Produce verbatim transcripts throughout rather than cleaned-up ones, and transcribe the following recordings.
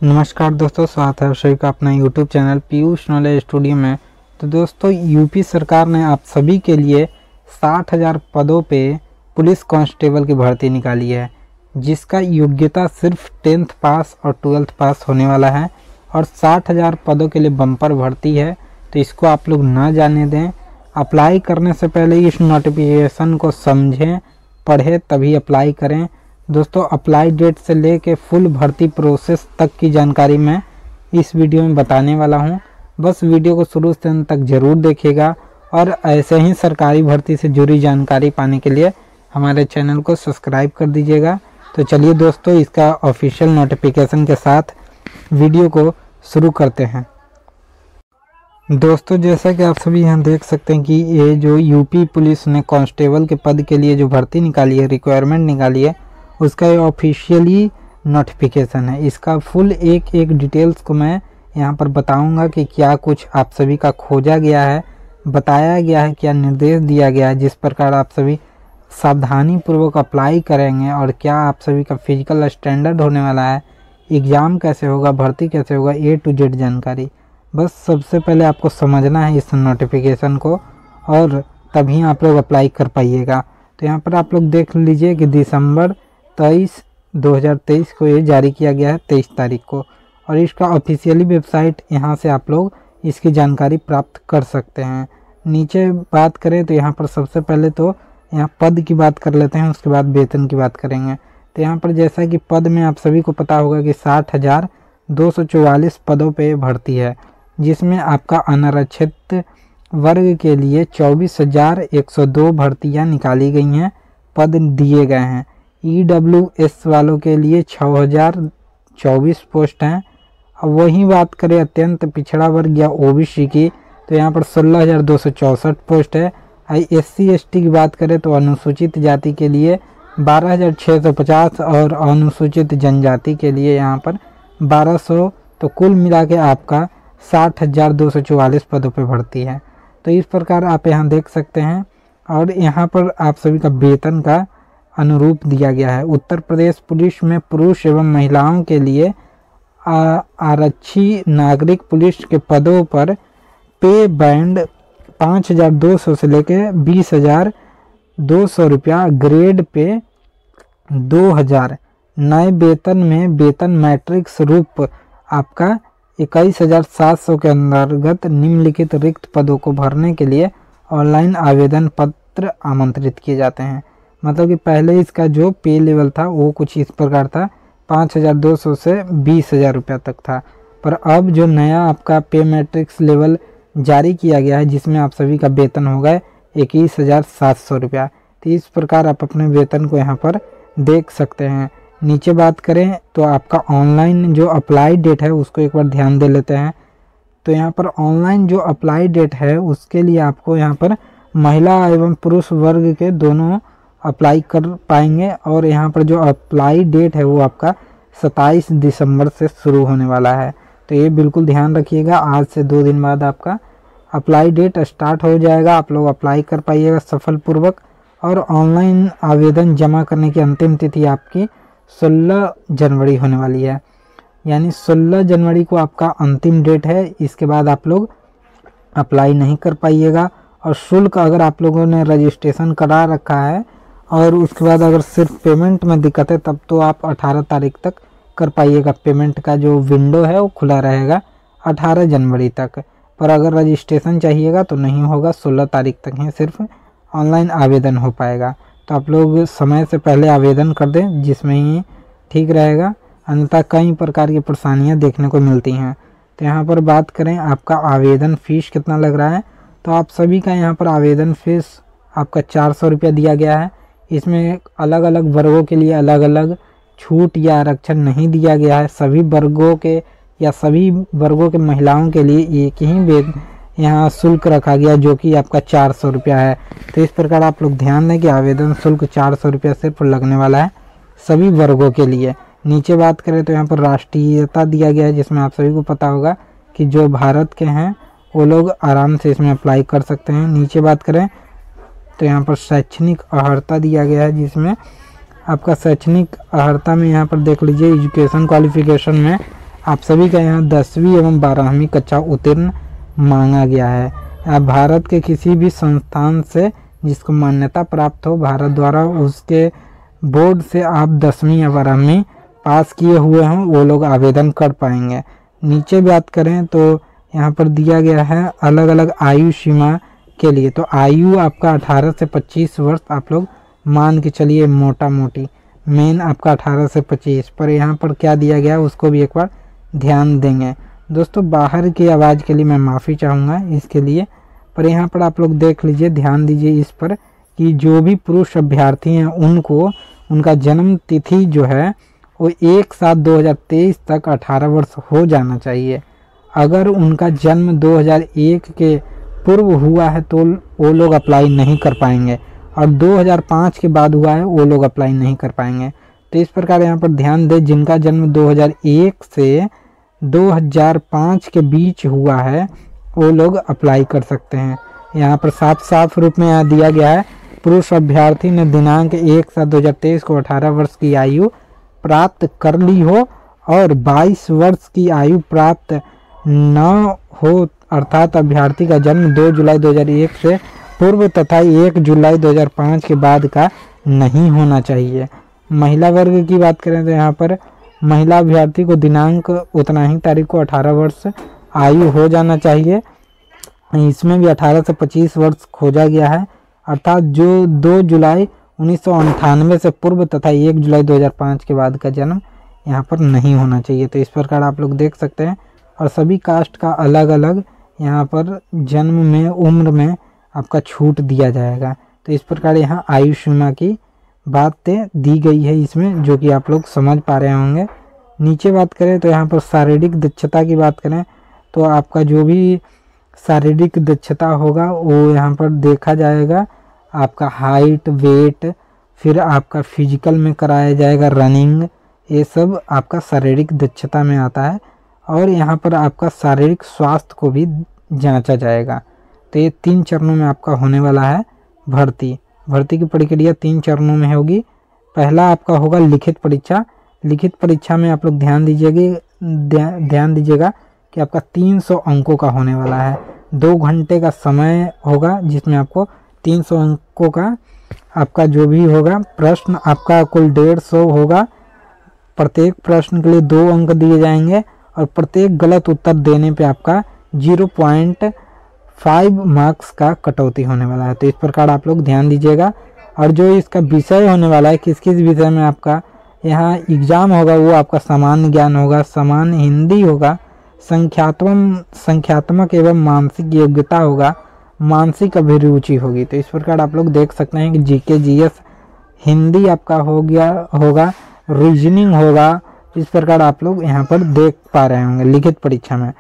नमस्कार दोस्तों, स्वागत है आप सभी का अपना YouTube channel Piyush knowledge studio में। तो दोस्तों, यूपी सरकार ने आप सभी के लिए साठ हज़ार पदों पे पुलिस कांस्टेबल की भर्ती निकाली है, जिसका योग्यता सिर्फ टेंथ पास और ट्वेल्थ पास होने वाला है और साठ हज़ार पदों के लिए बम्पर भर्ती है। तो इसको आप लोग ना जाने दें। अप्लाई करने से पहले इस नोटिफिकेशन को समझें, पढ़ें, तभी अप्लाई करें। दोस्तों, अप्लाई डेट से लेके फुल भर्ती प्रोसेस तक की जानकारी मैं इस वीडियो में बताने वाला हूं। बस वीडियो को शुरू से अंत तक ज़रूर देखिएगा और ऐसे ही सरकारी भर्ती से जुड़ी जानकारी पाने के लिए हमारे चैनल को सब्सक्राइब कर दीजिएगा। तो चलिए दोस्तों, इसका ऑफिशियल नोटिफिकेशन के साथ वीडियो को शुरू करते हैं। दोस्तों, जैसा कि आप सभी यहाँ देख सकते हैं कि ये जो यूपी पुलिस ने कांस्टेबल के पद के लिए जो भर्ती निकाली है, रिक्वायरमेंट निकाली है, उसका ये ऑफिशियली नोटिफिकेशन है। इसका फुल एक एक डिटेल्स को मैं यहाँ पर बताऊंगा कि क्या कुछ आप सभी का खोजा गया है, बताया गया है, क्या निर्देश दिया गया है, जिस प्रकार आप सभी सावधानी पूर्वक अप्लाई करेंगे और क्या आप सभी का फिजिकल स्टैंडर्ड होने वाला है, एग्ज़ाम कैसे होगा, भर्ती कैसे होगा, ए टू जेड जानकारी। बस सबसे पहले आपको समझना है इस नोटिफिकेशन को और तभी आप लोग अप्लाई कर पाइएगा। तो यहाँ पर आप लोग देख लीजिए कि दिसंबर तेईस दो हज़ार तेईस को ये जारी किया गया है, तेईस तारीख को, और इसका ऑफिशियली वेबसाइट यहाँ से आप लोग इसकी जानकारी प्राप्त कर सकते हैं। नीचे बात करें तो यहाँ पर सबसे पहले तो यहाँ पद की बात कर लेते हैं, उसके बाद वेतन की बात करेंगे। तो यहाँ पर जैसा कि पद में आप सभी को पता होगा कि साठ हज़ार दो सौ चौवालीस पदों पे भर्ती है, जिसमें आपका अनारक्षित वर्ग के लिए चौबीस हज़ार एक सौ दो भर्तियाँ निकाली गई हैं, पद दिए गए हैं। ई डब्ल्यू एस वालों के लिए छः हज़ार चौबीस पोस्ट हैं। अब वही बात करें अत्यंत पिछड़ा वर्ग या ओबीसी की, तो यहाँ पर सोलह हज़ार दो सौ चौंसठ पोस्ट है। I S C S T की बात करें तो अनुसूचित जाति के लिए बारह हज़ार छः सौ पचास और अनुसूचित जनजाति के लिए यहाँ पर बारह सौ, तो कुल मिला के आपका साठ हज़ार दो सौ चौवालीस पदों पर भर्ती है। तो इस प्रकार आप यहाँ देख सकते हैं और यहाँ पर आप सभी का वेतन का अनुरूप दिया गया है। उत्तर प्रदेश पुलिस में पुरुष एवं महिलाओं के लिए आरक्षी नागरिक पुलिस के पदों पर पे बैंड पाँच हज़ार दो सौ से लेकर बीस हज़ार दो सौ रुपया, ग्रेड पे दो हज़ार। नए वेतन में वेतन मैट्रिक्स रूप आपका इक्कीस हज़ार सात सौ के अंतर्गत निम्नलिखित रिक्त पदों को भरने के लिए ऑनलाइन आवेदन पत्र आमंत्रित किए जाते हैं। मतलब कि पहले इसका जो पे लेवल था वो कुछ इस प्रकार था, पाँच हज़ार दो सौ से बीस हज़ार रुपया तक था, पर अब जो नया आपका पे मैट्रिक्स लेवल जारी किया गया है, जिसमें आप सभी का वेतन होगा इक्कीस हज़ार सात सौ रुपया। तो इस प्रकार आप अपने वेतन को यहाँ पर देख सकते हैं। नीचे बात करें तो आपका ऑनलाइन जो अप्लाई डेट है उसको एक बार ध्यान दे लेते हैं। तो यहाँ पर ऑनलाइन जो अप्लाई डेट है उसके लिए आपको यहाँ पर महिला एवं पुरुष वर्ग के दोनों अप्लाई कर पाएंगे और यहाँ पर जो अप्लाई डेट है वो आपका सत्ताईस दिसंबर से शुरू होने वाला है। तो ये बिल्कुल ध्यान रखिएगा, आज से दो दिन बाद आपका अप्लाई डेट स्टार्ट हो जाएगा। आप लोग अप्लाई कर पाइएगा सफलपूर्वक और ऑनलाइन आवेदन जमा करने की अंतिम तिथि आपकी सोलह जनवरी होने वाली है, यानी सोलह जनवरी को आपका अंतिम डेट है। इसके बाद आप लोग अप्लाई नहीं कर पाइएगा और शुल्क अगर आप लोगों ने रजिस्ट्रेशन करा रखा है और उसके बाद अगर सिर्फ पेमेंट में दिक्कत है तब तो आप अठारह तारीख तक कर पाइएगा। पेमेंट का जो विंडो है वो खुला रहेगा अठारह जनवरी तक, पर अगर रजिस्ट्रेशन चाहिएगा तो नहीं होगा, सोलह तारीख तक ही सिर्फ ऑनलाइन आवेदन हो पाएगा। तो आप लोग समय से पहले आवेदन कर दें, जिसमें ही ठीक रहेगा, अन्यथा कई प्रकार की परेशानियां देखने को मिलती हैं। तो यहाँ पर बात करें आपका आवेदन फ़ीस कितना लग रहा है, तो आप सभी का यहाँ पर आवेदन फ़ीस आपका चार सौ रुपया दिया गया है। इसमें अलग अलग वर्गों के लिए अलग अलग छूट या आरक्षण नहीं दिया गया है। सभी वर्गों के या सभी वर्गों के महिलाओं के लिए एक ही वेतन यहाँ शुल्क रखा गया, जो कि आपका चार सौ रुपया है। तो इस प्रकार आप लोग ध्यान दें कि आवेदन शुल्क चार सौ रुपया सिर्फ लगने वाला है सभी वर्गों के लिए। नीचे बात करें तो यहाँ पर राष्ट्रीयता दिया गया है, जिसमें आप सभी को पता होगा कि जो भारत के हैं वो लोग आराम से इसमें अप्लाई कर सकते हैं। नीचे बात करें तो यहाँ पर शैक्षणिक अर्हता दिया गया है, जिसमें आपका शैक्षणिक अर्हता में यहाँ पर देख लीजिए एजुकेशन क्वालिफिकेशन में आप सभी का यहाँ दसवीं एवं बारहवीं कक्षा उत्तीर्ण मांगा गया है। आप भारत के किसी भी संस्थान से जिसको मान्यता प्राप्त हो भारत द्वारा, उसके बोर्ड से आप दसवीं या बारहवीं पास किए हुए हों वो लोग आवेदन कर पाएंगे। नीचे बात करें तो यहाँ पर दिया गया है अलग अलग आयु सीमा के लिए। तो आयु आपका अठारह से पच्चीस वर्ष आप लोग मान के चलिए, मोटा मोटी मेन आपका अठारह से पच्चीस, पर यहाँ पर क्या दिया गया है उसको भी एक बार ध्यान देंगे। दोस्तों बाहर की आवाज़ के लिए मैं माफ़ी चाहूँगा इसके लिए, पर यहाँ पर आप लोग देख लीजिए, ध्यान दीजिए इस पर कि जो भी पुरुष अभ्यर्थी हैं उनको उनका जन्म तिथि जो है वो एक सात दो हज़ार तेईस तक अठारह वर्ष हो जाना चाहिए। अगर उनका जन्म दो हज़ार एक के पूर्व हुआ है तो वो लोग अप्लाई नहीं कर पाएंगे, और दो हज़ार पाँच के बाद हुआ है वो लोग अप्लाई नहीं कर पाएंगे। तो इस प्रकार यहाँ पर ध्यान दें, जिनका जन्म दो हज़ार एक से दो हज़ार पाँच के बीच हुआ है वो लोग अप्लाई कर सकते हैं। यहाँ पर साफ साफ रूप में यहाँ दिया गया है, पुरुष अभ्यर्थी ने दिनांक एक सात दो हज़ार तेईस को अठारह वर्ष की आयु प्राप्त कर ली हो और बाईस वर्ष की आयु प्राप्त न हो, अर्थात अभ्यर्थी का जन्म दो जुलाई दो हज़ार एक से पूर्व तथा एक जुलाई दो हज़ार पाँच के बाद का नहीं होना चाहिए। महिला वर्ग की बात करें तो यहाँ पर महिला अभ्यर्थी को दिनांक उतना ही तारीख को अठारह वर्ष आयु हो जाना चाहिए। इसमें भी अठारह से पच्चीस वर्ष खोजा गया है, अर्थात जो दो जुलाई उन्नीस सौ अंठानवे से पूर्व तथा एक जुलाई दो हज़ार पाँच के बाद का जन्म यहाँ पर नहीं होना चाहिए। तो इस प्रकार आप लोग देख सकते हैं, और सभी कास्ट का अलग अलग यहाँ पर जन्म में उम्र में आपका छूट दिया जाएगा। तो इस प्रकार यहाँ आयु सीमा की बातें दी गई है इसमें, जो कि आप लोग समझ पा रहे होंगे। नीचे बात करें तो यहाँ पर शारीरिक दक्षता की बात करें तो आपका जो भी शारीरिक दक्षता होगा वो यहाँ पर देखा जाएगा, आपका हाइट, वेट, फिर आपका फिजिकल में कराया जाएगा रनिंग, ये सब आपका शारीरिक दक्षता में आता है। और यहाँ पर आपका शारीरिक स्वास्थ्य को भी जांचा जाएगा। तो ये तीन चरणों में आपका होने वाला है भर्ती। भर्ती की प्रक्रिया तीन चरणों में होगी। पहला आपका होगा लिखित परीक्षा। लिखित परीक्षा में आप लोग ध्यान दीजिएगा ध्यान दीजिएगा कि आपका तीन सौ अंकों का होने वाला है। दो घंटे का समय होगा जिसमें आपको तीन सौ अंकों का आपका जो भी होगा प्रश्न आपका कुल डेढ़ सौ होगा। प्रत्येक प्रश्न के लिए दो अंक दिए जाएंगे और प्रत्येक गलत उत्तर देने पे आपका जीरो पॉइंट फाइव मार्क्स का कटौती होने वाला है। तो इस प्रकार आप लोग ध्यान दीजिएगा। और जो इसका विषय होने वाला है, किस किस विषय में आपका यहाँ एग्जाम होगा, वो आपका सामान्य ज्ञान होगा, सामान्य हिंदी होगा, संख्यात्मक संख्यात्मक एवं मानसिक योग्यता होगा, मानसिक अभिरुचि होगी। तो इस प्रकार आप लोग देख सकते हैं कि जीके जीएस हिंदी आपका हो गया होगा, रीजनिंग होगा। इस प्रकार आप लोग यहाँ पर देख पा रहे होंगे। लिखित परीक्षा में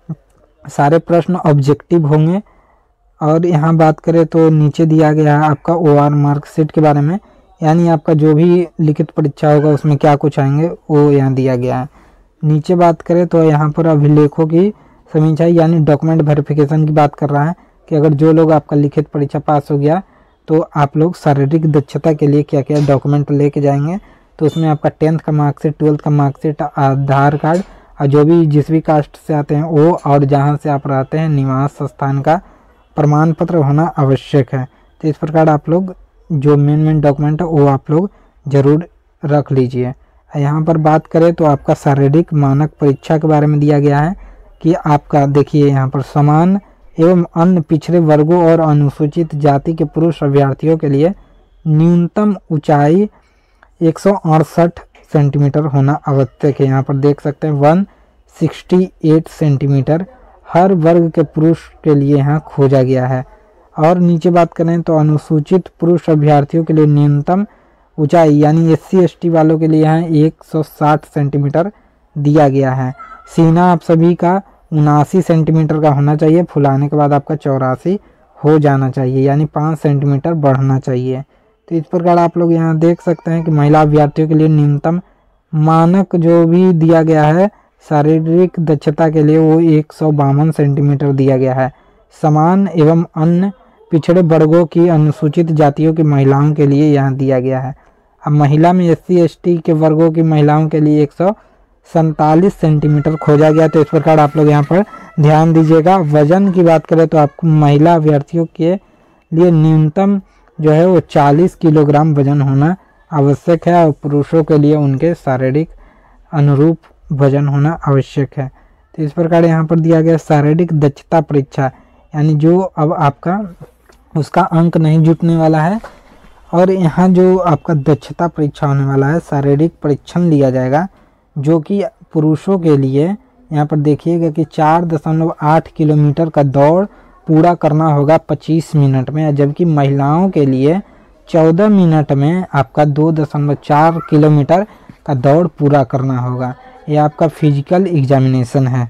सारे प्रश्न ऑब्जेक्टिव होंगे। और यहाँ बात करें तो नीचे दिया गया है आपका ओआर मार्कशीट के बारे में, यानी आपका जो भी लिखित परीक्षा होगा उसमें क्या कुछ आएंगे वो यहाँ दिया गया है। नीचे बात करें तो यहाँ पर अभिलेखों की समीक्षा यानी डॉक्यूमेंट वेरिफिकेशन की बात कर रहा है कि अगर जो लोग आपका लिखित परीक्षा पास हो गया तो आप लोग शारीरिक दक्षता के लिए क्या क्या डॉक्यूमेंट लेके जाएंगे। तो उसमें आपका टेंथ का मार्कशीट, ट्वेल्थ का मार्कशीट, आधार कार्ड, और जो भी जिस भी कास्ट से आते हैं वो, और जहाँ से आप रहते हैं निवास स्थान का प्रमाण पत्र होना आवश्यक है। तो इस प्रकार आप लोग जो मेन मेन डॉक्यूमेंट है वो आप लोग ज़रूर रख लीजिए। यहाँ पर बात करें तो आपका शारीरिक मानक परीक्षा के बारे में दिया गया है कि आपका देखिए यहाँ पर समान एवं अन्य पिछड़े वर्गों और अनुसूचित जाति के पुरुष अभ्यर्थियों के लिए न्यूनतम ऊंचाई एक सौ अड़सठ सेंटीमीटर होना आवश्यक है। यहाँ पर देख सकते हैं एक सौ अड़सठ सेंटीमीटर हर वर्ग के पुरुष के लिए यहाँ खोजा गया है। और नीचे बात करें तो अनुसूचित पुरुष अभ्यर्थियों के लिए न्यूनतम ऊंचाई यानी एस सी एस टी वालों के लिए यहाँ एक सौ साठ सेंटीमीटर दिया गया है। सीना आप सभी का उनासी सेंटीमीटर का होना चाहिए, फुलाने के बाद आपका चौरासी हो जाना चाहिए, यानी पाँच सेंटीमीटर बढ़ना चाहिए। तो इस प्रकार आप लोग यहाँ देख सकते हैं कि महिला अभ्यर्थियों के लिए न्यूनतम मानक जो भी दिया गया है शारीरिक दक्षता के लिए वो एक सौ बावन सेंटीमीटर दिया गया है। समान एवं अन्य पिछड़े वर्गों की अनुसूचित जातियों की महिलाओं के लिए यहाँ दिया गया है। अब महिला में एस सी एस टी के वर्गों की महिलाओं के लिए एक सौ सैंतालीस सेंटीमीटर खोजा गया। तो इस प्रकार आप लोग यहाँ पर ध्यान दीजिएगा। वजन की बात करें तो आपको महिला अभ्यर्थियों के लिए न्यूनतम जो है वो चालीस किलोग्राम वजन होना आवश्यक है और पुरुषों के लिए उनके शारीरिक अनुरूप वजन होना आवश्यक है। तो इस प्रकार यहाँ पर दिया गया शारीरिक दक्षता परीक्षा, यानी जो अब आपका उसका अंक नहीं जुटने वाला है और यहाँ जो आपका दक्षता परीक्षा होने वाला है, शारीरिक परीक्षण लिया जाएगा जो कि पुरुषों के लिए यहाँ पर देखिएगा कि चार दशमलव आठ किलोमीटर का दौड़ पूरा करना होगा पच्चीस मिनट में, जबकि महिलाओं के लिए चौदह मिनट में आपका दो दशमलव चार किलोमीटर का दौड़ पूरा करना होगा। यह आपका फिजिकल एग्जामिनेशन है।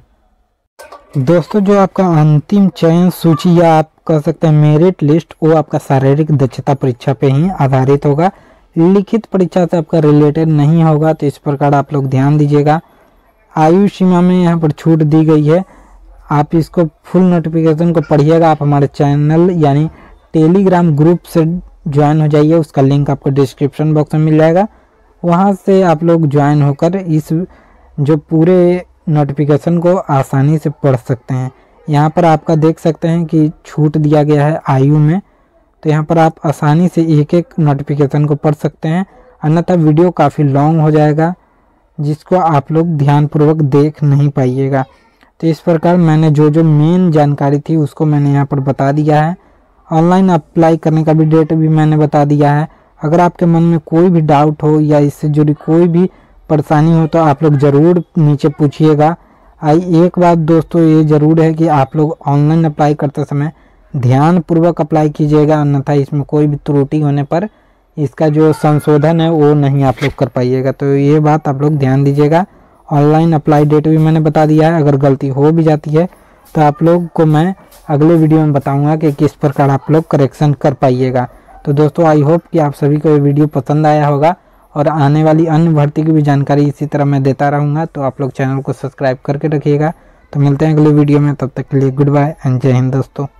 दोस्तों जो आपका अंतिम चयन सूची या आप कह सकते हैं मेरिट लिस्ट, वो आपका शारीरिक दक्षता परीक्षा पे ही आधारित होगा, लिखित परीक्षा से आपका रिलेटेड नहीं होगा। तो इस प्रकार आप लोग ध्यान दीजिएगा। आयु सीमा में यहाँ पर छूट दी गई है, आप इसको फुल नोटिफिकेशन को पढ़िएगा। आप हमारे चैनल यानी टेलीग्राम ग्रुप से ज्वाइन हो जाइए, उसका लिंक आपको डिस्क्रिप्शन बॉक्स में मिल जाएगा। वहाँ से आप लोग ज्वाइन होकर इस जो पूरे नोटिफिकेशन को आसानी से पढ़ सकते हैं। यहाँ पर आपका देख सकते हैं कि छूट दिया गया है आयु में, तो यहाँ पर आप आसानी से एक एक नोटिफिकेशन को पढ़ सकते हैं, अन्यथा वीडियो काफ़ी लॉन्ग हो जाएगा जिसको आप लोग ध्यानपूर्वक देख नहीं पाइएगा। तो इस प्रकार मैंने जो जो मेन जानकारी थी उसको मैंने यहाँ पर बता दिया है। ऑनलाइन अप्लाई करने का भी डेट भी मैंने बता दिया है। अगर आपके मन में कोई भी डाउट हो या इससे जुड़ी कोई भी परेशानी हो तो आप लोग ज़रूर नीचे पूछिएगा। आई एक बात दोस्तों ये ज़रूर है कि आप लोग ऑनलाइन अप्लाई करते समय ध्यानपूर्वक अप्लाई कीजिएगा, अन्यथा इसमें कोई भी त्रुटि होने पर इसका जो संशोधन है वो नहीं आप लोग कर पाइएगा। तो ये बात आप लोग ध्यान दीजिएगा। ऑनलाइन अप्लाई डेट भी मैंने बता दिया है। अगर गलती हो भी जाती है तो आप लोग को मैं अगले वीडियो में बताऊंगा कि किस प्रकार आप लोग करेक्शन कर पाइएगा। तो दोस्तों आई होप कि आप सभी को ये वीडियो पसंद आया होगा और आने वाली अन्य भर्ती की भी जानकारी इसी तरह मैं देता रहूँगा। तो आप लोग चैनल को सब्सक्राइब करके रखिएगा। तो मिलते हैं अगले वीडियो में, तब तक के लिए गुड बाय एंड जय हिंद दोस्तों।